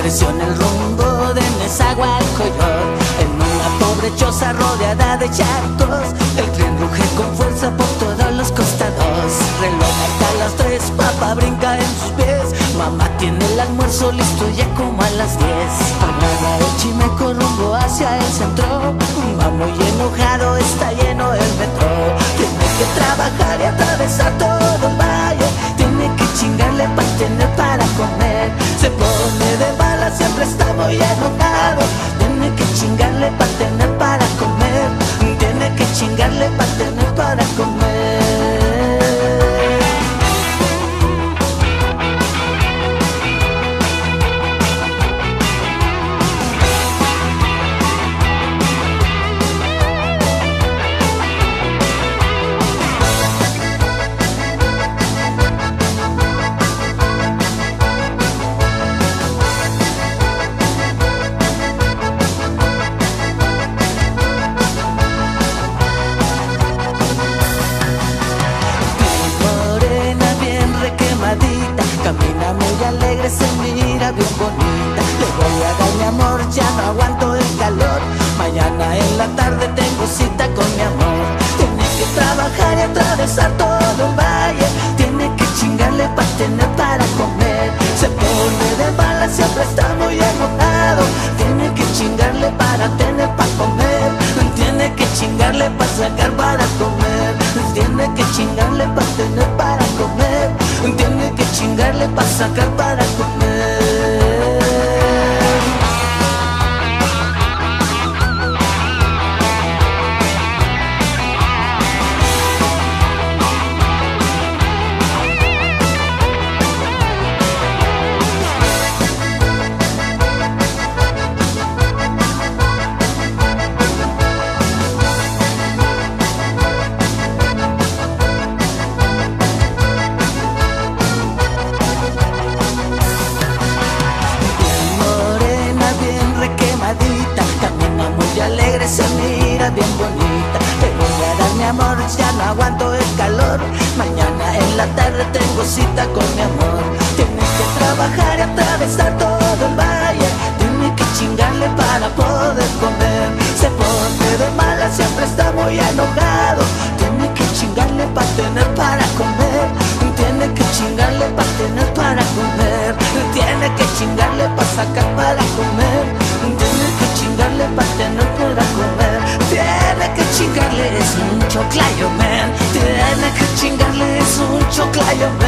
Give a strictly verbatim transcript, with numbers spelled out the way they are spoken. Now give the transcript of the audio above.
creció en el rumbo de Nezahualcóyotl, en una pobre choza rodeada de charcos. El tren ruge con fuerza por todos los costados. Reloj marca las tres, papá brinca en sus pies. Mamá tiene el almuerzo listo ya como a las diez. Agarra el chimeco rumbo hacia el centro. Va muy enojado, está lleno el metro. Tiene que trabajar y atravesar todo el valle. Tiene que chingarle para tener para comer. Se pone de mala, siempre está muy enojado. Tiene que chingarle para tener para comer. Tiene que chingarle para tener para comer. Camina muy alegre, se mira bien bonita. Le voy a dar mi amor, ya no aguanto el calor. Mañana en la tarde tengo cita con mi amor. Tiene que trabajar y atravesar todo el valle. Tiene que chingarle para tener para comer. Se pone de mala, siempre está muy enojado. Tiene que chingarle para tener para comer. Tiene que chingarle para sacar para comer. Tiene que chingarle para tener para comer. Tiene que chingarle para sacar para comer. Camina muy alegre, se mira bien bonita. Le voy a dar mi amor, ya no aguanto el calor. Mañana en la tarde tengo cita con mi amor. Tiene que trabajar y atravesar todo el valle. Tiene que chingarle para poder comer. Se pone de mala, siempre está muy enojado. Tiene que chingarle para tener para comer. Tiene que chingarle para tener para comer. Tiene que chingarle para sacar para comer. Tiene que chingarle para tener para comer. Tiene que chingarle, es un choclayo, man. Tiene que chingarle, es un choclayo, man.